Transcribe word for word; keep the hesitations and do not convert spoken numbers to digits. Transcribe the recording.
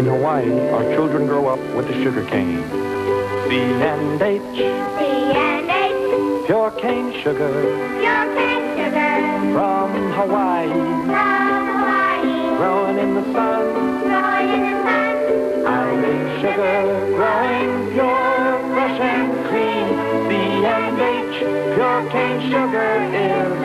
In Hawaii, our children grow up with the sugar cane. C and H. C and H. Pure cane sugar. Pure cane sugar. From Hawaii. From Hawaii. Growing in the sun. Growing in the sun. Island sugar, growing pure, fresh and clean. C and H. Pure cane sugar is